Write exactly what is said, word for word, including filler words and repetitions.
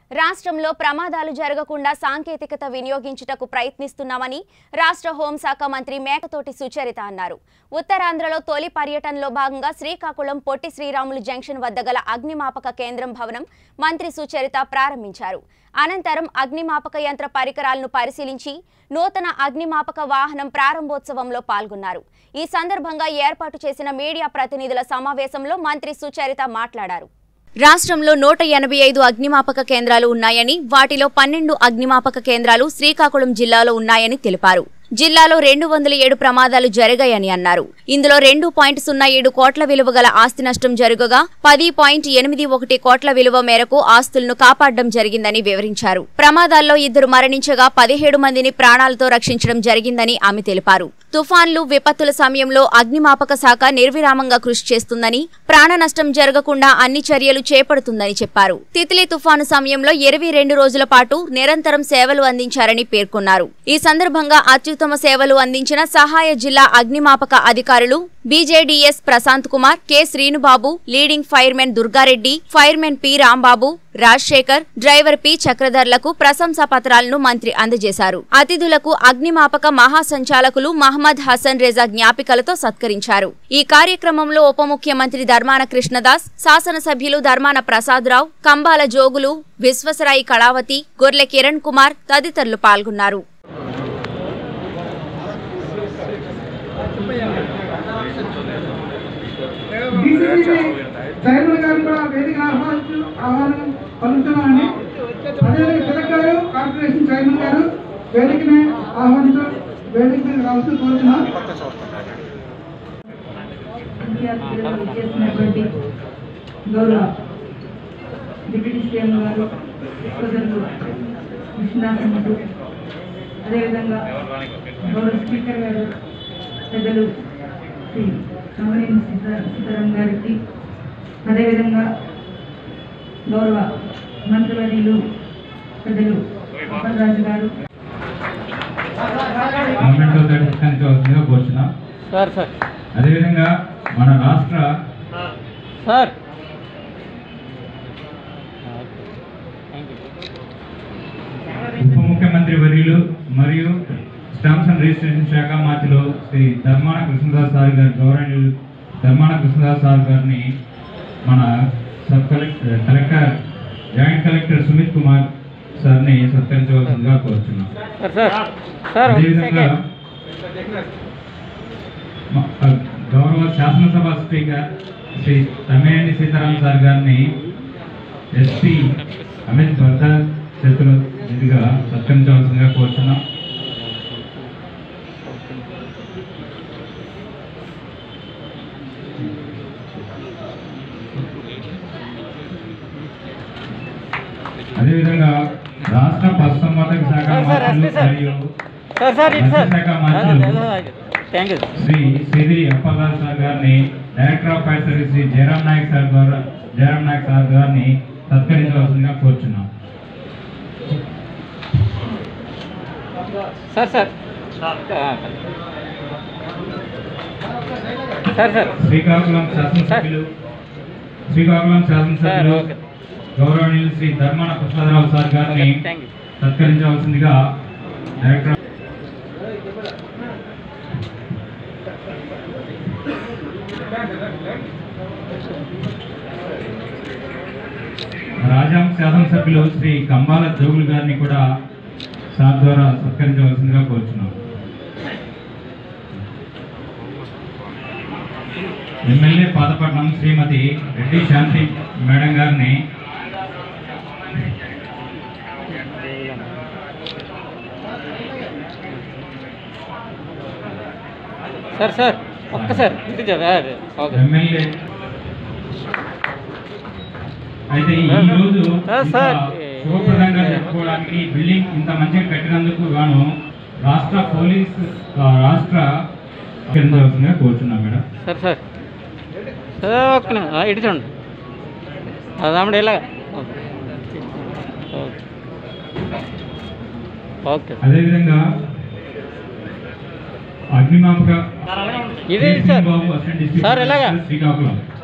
రాష్ట్రంలో ప్రమాదాలు జరగకుండా సాంకేతికత వినియోగించుటకు ప్రయత్నిస్తున్నామని రాష్ట్ర హోంశాఖ మంత్రి మేకతోటి సుచరిత అన్నారు. ఉత్తరాంధ్రలో తొలి పర్యటనలో భాగంగా శ్రీకాకుళం పొట్టి శ్రీరాములు జంక్షన్ వద్ద గల అగ్నిమాపక కేంద్రం భవనం మంత్రి సుచరిత ప్రారంభించారు. అనంతరం అగ్నిమాపక యంత్ర పరికరాలను పరిశీలించి నూతన అగ్నిమాపక వాహనం ప్రారంభోత్సవంలో పాల్గొన్నారు. ఈ సందర్భంగా ఏర్పాటు చేసిన మీడియా ప్రతినిధుల సమావేశంలో మంత్రి సుచరిత మాట్లాడారు. రాష్ట్రంలో నూట ఎనభై ఐదు అగ్నిమాపక కేంద్రాలు ఉన్నాయని, వాటిలో పన్నెండు అగ్నిమాపక కేంద్రాలు శ్రీకాకుళం జిల్లాలో ఉన్నాయని తెలిపారు. జిల్లాలో రెండు వందల ఏడు ప్రమాదాలు జరిగాయని అన్నారు. ఇందులో రెండు పాయింట్ సున్నా ఏడు కోట్ల విలువ గల ఆస్తి నష్టం జరగగా పది పాయింట్ ఎనిమిది ఒకటి కోట్ల విలువ మేరకు ఆస్తులను కాపాడడం జరిగిందని వివరించారు. ప్రమాదాల్లో ఇద్దరు మరణించగా పదిహేడు మందిని ప్రాణాలతో రక్షించడం జరిగిందని ఆమె తెలిపారు. తుఫాన్లు, విపత్తుల సమయంలో అగ్నిమాపక శాఖ నిర్విరామంగా కృషి చేస్తుందని, ప్రాణ నష్టం జరగకుండా అన్ని చర్యలు చేపడుతుందని చెప్పారు. తిత్లీ తుఫాను సమయంలో ఇరవై రెండు రోజుల పాటు నిరంతరం సేవలు అందించారని పేర్కొన్నారు. ఈ సందర్భంగా అత్యుత్తమ సేవలు అందించిన సహాయ జిల్లా అగ్నిమాపక అధికారులు బీజేడీఎస్ Prashant Kumar, K Srinubabu, leading fireman Durgareddy, fireman P Rambabu, Rajasekhar, driver P చక్రధర్లకు ప్రశంసా పత్రాలను మంత్రి అందజేశారు. అతిథులకు అగ్నిమాపక మహాసంచాలకులు మహమ్మద్ హసన్ రేజా జ్ఞాపికలతో సత్కరించారు. ఈ కార్యక్రమంలో ఉప ముఖ్యమంత్రి ధర్మాన కృష్ణదాస్, శాసనసభ్యులు ధర్మాన ప్రసాదరావు, కంబాల జోగులు, విశ్వసరాయి కళావతి, గొర్లె కిరణ్ కుమార్ తదితరులు పాల్గొన్నారు. చైర్మన్ గారు కూడా వేదిక ఆహ్వానించు ఆహ్వానం పలుకుతున్నామని, అదేవిధంగా తెలంగాణ కార్పొరేషన్ చైర్మన్ గారు వేదికని ఆహ్వానించు వేదిక మీద రావాల్సి కోరుతున్నాం. చేసినటువంటి గౌరవ డిప్యూటీ సీఎం గారు సోదరులు కృష్ణదాసు, అదేవిధంగా గౌరవ స్పీకర్ గారు పెద్దలు శ్రీ నవనీత సీతారాం గారికి, అదేవిధంగా గౌరవ మంత్రివర్యులు పెద్దలు రాజు గారు కోరుచున్నాం. అదేవిధంగా మన రాష్ట్ర సార్ ఉప ముఖ్యమంత్రి వర్యులు మరియు స్టాంప్స్ అండ్ రిజిస్ట్రేషన్ శాఖ మంత్రులు శ్రీ ధర్మాన కృష్ణదాస్ సార్ గారు, గౌరవనీయులు ధర్మాన కృష్ణదాస్ సార్ గారిని మన sub collector collector joint collector Sumit Kumar సార్ని సత్కరించవలసిందిగా కోరుచున్నాం. అదేవిధంగా గౌరవ శాసనసభ స్పీకర్ శ్రీ తమ్మినేని సీతారాం సార్ గారిని ఎస్పీ అమిత్ భర్దర్ చేతుల మీదుగా సత్కరించవలసిందిగా కోరుచున్నాం. అదేవిధంగా రాష్ట్ర పశుసంవర్ధక శాఖ మంత్రులు మరియు శాఖ మంత్రులు శ్రీ సిరి అప్పలరాజు సార్ గారిని, director of fire service Shri Jayaram Nayak sir ద్వారా జయరాం నాయక్ సార్ గారిని సత్కరించవలసిందిగా కోరుచున్నాం. శ్రీకాకుళం శాసనసభ్యులు శ్రీకాకుళం శాసనసభ్యులు గౌరవనీయులు శ్రీ ధర్మాన ప్రసాదరావు సార్ గారిని సత్కరించవలసిందిగా డైరెక్టర్ రాజాం శాసనసభ్యులు శ్రీ కంబాల జోగులు గారిని కూడా సార్ ద్వారా సత్కరించవలసిందిగా కోరుచున్నాం. ఎమ్మెల్యే పాతపట్నం శ్రీమతి రెడ్డి శాంతి మేడం గారిని సార్ సార్ ఒక్కసారి ఎమ్మెల్యే అయితే ఈ రోజు శుభప్రదంగా చెప్పుకోవడానికి బిల్డింగ్ ఇంత మంచిగా కట్టినందుకు గాను రాష్ట్ర పోలీస్ రాష్ట్ర కోరుచున్నాం మేడం. సార్ సార్ ఒక్క ఇటు చూడండి అదాముడు ఇలా ఓకే. అదేవిధంగా అగ్నిమాపక ఇది సార్ సార్ ఎలాగా శ్రీకాకుళం